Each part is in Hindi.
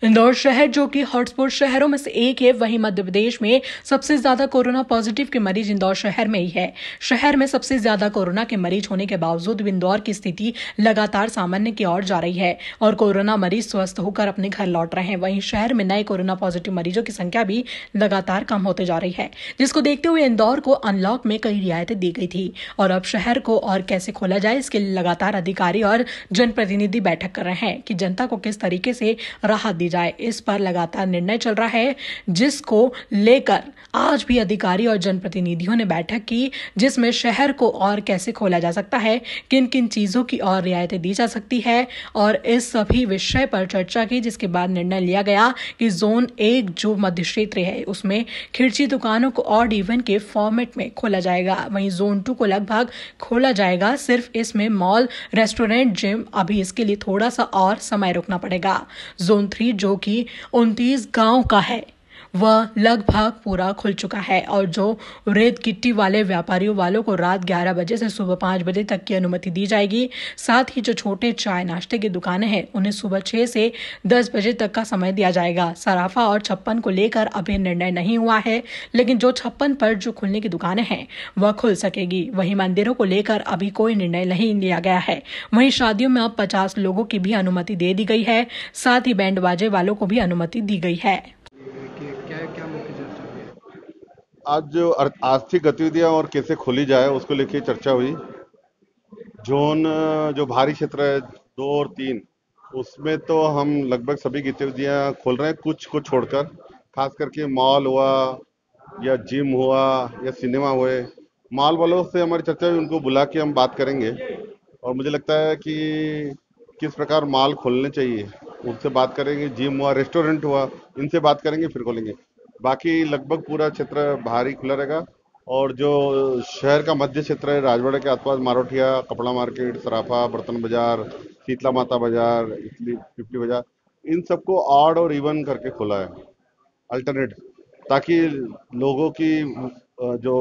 इंदौर शहर जो कि हॉटस्पॉट शहरों में से एक है, वहीं मध्य प्रदेश में सबसे ज्यादा कोरोना पॉजिटिव के मरीज इंदौर शहर में ही है। शहर में सबसे ज्यादा कोरोना के मरीज होने के बावजूद भी इंदौर की स्थिति लगातार सामान्य की ओर जा रही है और कोरोना मरीज स्वस्थ होकर अपने घर लौट रहे हैं। वहीं शहर में नए कोरोना पॉजिटिव मरीजों की संख्या भी लगातार कम होते जा रही है, जिसको देखते हुए इंदौर को अनलॉक में कई रियायतें दी गई थी और अब शहर को और कैसे खोला जाए, इसके लिए लगातार अधिकारी और जनप्रतिनिधि बैठक कर रहे हैं कि जनता को किस तरीके से राहत दी जाए। इस पर लगातार निर्णय चल रहा है, जिसको लेकर आज भी अधिकारी और जनप्रतिनिधियों ने बैठक की, जिसमें शहर को और कैसे खोला जा सकता है, किन किन चीजों की और रियायतें दी जा सकती है और इस सभी विषय पर चर्चा की, जिसके बाद निर्णय लिया गया कि जोन 1 जो मध्य क्षेत्र है उसमें खिड़ची दुकानों को ऑड इवन के फॉर्मेट में खोला जाएगा। वहीं जोन 2 को लगभग खोला जाएगा, सिर्फ इसमें मॉल, रेस्टोरेंट, जिम, अभी इसके लिए थोड़ा सा और समय रुकना पड़ेगा। जोन 3 जो कि 29 गांव का है वह लगभग पूरा खुल चुका है और जो रेत गिट्टी वाले व्यापारियों वालों को रात 11 बजे से सुबह 5 बजे तक की अनुमति दी जाएगी। साथ ही जो छोटे चाय नाश्ते की दुकानें हैं उन्हें सुबह 6 से 10 बजे तक का समय दिया जाएगा। सराफा और छप्पन को लेकर अभी निर्णय नहीं हुआ है, लेकिन जो 56 पर जो खुलने की दुकानें हैं वह खुल सकेगी। वहीं मंदिरों को लेकर अभी कोई निर्णय नहीं लिया गया है। वहीं शादियों में अब 50 लोगों की भी अनुमति दे दी गई है, साथ ही बैंड बाजे वालों को भी अनुमति दी गई है। आज जो आर्थिक गतिविधियां और कैसे खोली जाए उसको लेके चर्चा हुई। जोन जो भारी क्षेत्र है 2 और 3, उसमें तो हम लगभग सभी गतिविधियां खोल रहे हैं, कुछ को छोड़कर। खास करके मॉल हुआ या जिम हुआ या सिनेमा हुए, मॉल वालों से हमारी चर्चा हुई, उनको बुला के हम बात करेंगे और मुझे लगता है कि किस प्रकार मॉल खोलने चाहिए उनसे बात करेंगे। जिम हुआ, रेस्टोरेंट हुआ, इनसे बात करेंगे फिर खोलेंगे। बाकी लगभग पूरा क्षेत्र भारी खुला रहेगा। और जो शहर का मध्य क्षेत्र है, राजवाड़ा के आसपास मारोठिया, कपड़ा मार्केट, सराफा, बर्तन बाजार, शीतला माता बाजार, इटली पिपली बाजार, इन सबको ऑड और इवन करके खोला है, अल्टरनेट, ताकि लोगों की जो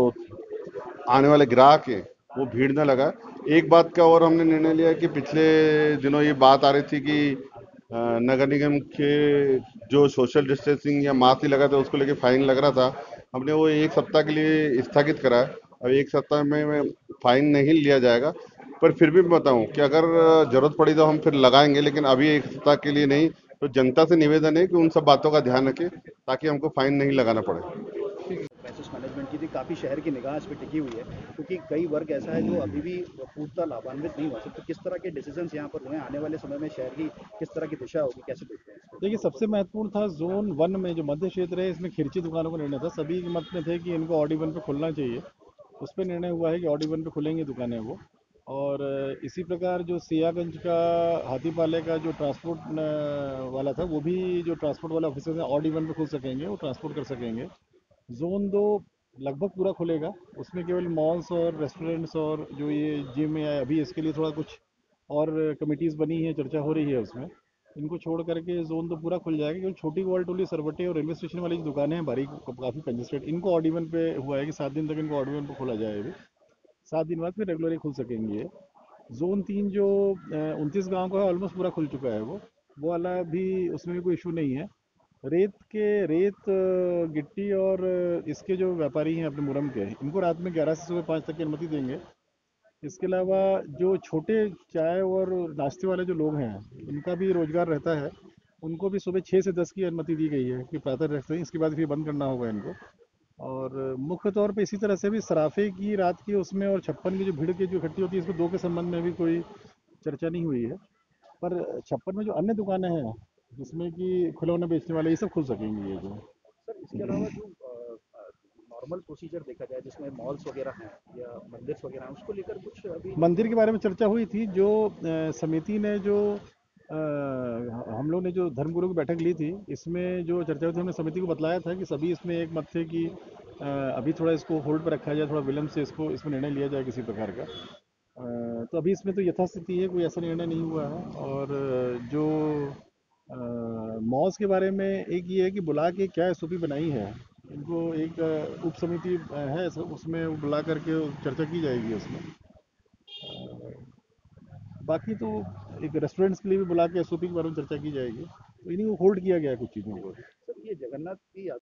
आने वाले ग्राहक हैं वो भीड़ न लगा। एक बात का और हमने निर्णय लिया कि पिछले दिनों ये बात आ रही थी कि नगर निगम के जो सोशल डिस्टेंसिंग या मास्क नहीं लगाते उसको लेके फाइन लग रहा था। हमने वो 1 सप्ताह के लिए स्थगित करा है। अब 1 सप्ताह में फाइन नहीं लिया जाएगा, पर फिर भी मैं बताऊं कि अगर जरूरत पड़ी तो हम फिर लगाएंगे, लेकिन अभी 1 सप्ताह के लिए नहीं। तो जनता से निवेदन है कि उन सब बातों का ध्यान रखें ताकि हमको फाइन नहीं लगाना पड़े। क्राइसिस मैनेजमेंट की थी, काफ़ी शहर की निगाह इस पे टिकी हुई है, क्योंकि कई वर्ग ऐसा है जो अभी भी पूर्णतः लाभान्वित नहीं हुआ। तो किस तरह के डिसीजंस यहाँ पर हुए, आने वाले समय में शहर की किस तरह की दिशा होगी, कैसे देखते हैं इसको? देखिए, सबसे महत्वपूर्ण था जोन 1 में जो मध्य क्षेत्र है, इसमें खिरची दुकानों का निर्णय था। सभी के मत में थे कि इनको ऑड इवन पे खुलना चाहिए। उस पर निर्णय हुआ है कि ऑड इवन पे खुलेंगी दुकानें वो। और इसी प्रकार जो सियागंज का हाथीपाले का जो ट्रांसपोर्ट वाला था, वो भी जो ट्रांसपोर्ट वाला ऑफिसर है ऑड इवन पे खुल सकेंगे, वो ट्रांसपोर्ट कर सकेंगे। जोन 2 लगभग पूरा खुलेगा, उसमें केवल मॉल्स और रेस्टोरेंट्स और जो ये जिम है, अभी इसके लिए थोड़ा कुछ और कमिटीज़ बनी है, चर्चा हो रही है उसमें। इनको छोड़ करके जोन तो पूरा खुल जाएगा। केवल छोटी ग्वालटोली, सरवटे और रेलवे स्टेशन वाली जो दुकानें हैं भारी, काफ़ी कंजेस्टेड, इनको ऑड इवन पे हुआ है कि 7 दिन तक इनको ऑड इवन पे खोला जाए। अभी 7 दिन बाद फिर रेगुलरली खुल सकेंगे ये। जोन 3 जो 29 गाँव का है, ऑलमोस्ट पूरा खुल चुका है वो वाला भी, उसमें भी कोई इशू नहीं है। रेत गिट्टी और इसके जो व्यापारी हैं अपने मुरम के, इनको रात में 11 से सुबह 5 तक की अनुमति देंगे। इसके अलावा जो छोटे चाय और नाश्ते वाले जो लोग हैं, उनका भी रोजगार रहता है, उनको भी सुबह 6 से 10 की अनुमति दी गई है कि प्रातः रखते हैं, इसके बाद फिर बंद करना होगा इनको। और मुख्य तौर पे इसी तरह से भी सराफे की रात की उसमें और 56 की जो भीड़ की जो इकट्ठी होती है, इसको 2 के संबंध में भी कोई चर्चा नहीं हुई है। पर 56 में जो अन्य दुकानें हैं जिसमें कि खिलौने बेचने वाले, ये सब खुल सकेंगे ये जो। सर, इसके अलावा जो नॉर्मल प्रोसीजर देखा जाए, जिसमें मॉल्स वगैरह हैं या मंदिर वगैरह हैं, उसको लेकर कुछ अभी मंदिर के बारे में चर्चा हुई थी। जो समिति ने जो हम लोग ने जो धर्मगुरु की बैठक ली थी, इसमें जो चर्चा हुई थी, हमने समिति को बतलाया था कि सभी इसमें एक मत थे कि अभी थोड़ा इसको होल्ड पर रखा जाए, थोड़ा विलम्ब से इसको इसमें निर्णय लिया जाए किसी प्रकार का। तो अभी इसमें तो यथास्थिति है, कोई ऐसा निर्णय नहीं हुआ है। और जो मॉल्स के बारे में एक ये है कि बुला के क्या एसओपी बनाई है, इनको एक उप समिति है, उसमें बुला करके चर्चा की जाएगी उसमें। बाकी तो एक रेस्टोरेंट्स के लिए भी बुला के एसओपी के बारे में चर्चा की जाएगी। तो इन्हीं को होल्ड किया गया है कुछ चीज़ों को। सर ये जगन्नाथ की